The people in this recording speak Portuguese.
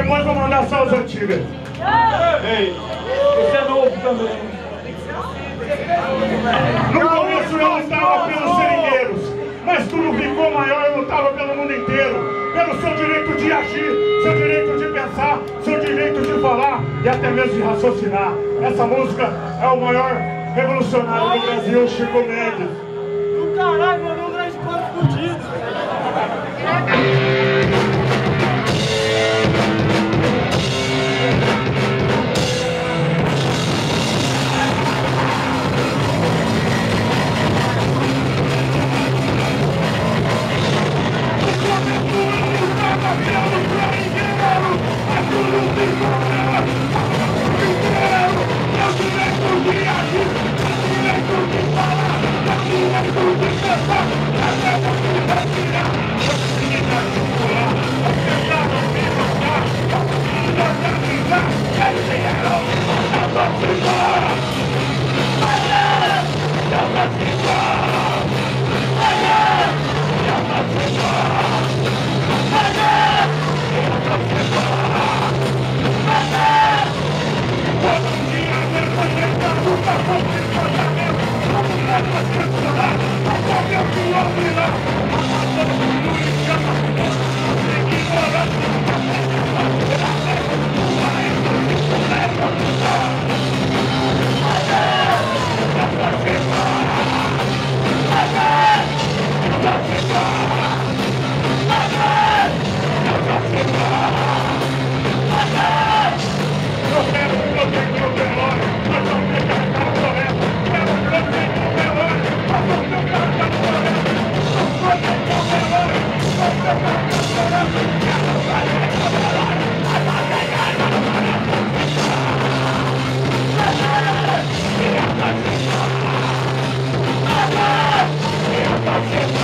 depois vou mandar só as antigas. Ei, esse é novo também. No começo eu lutava pelos seringueiros, mas tudo ficou maior, eu lutava pelo mundo inteiro, pelo seu direito de agir, seu direito de pensar, seu direito de falar e até mesmo de raciocinar. Essa música é o maior revolucionário do Brasil, Chico Mendes. Do caralho, mandou um grande pano fudido. Yeah.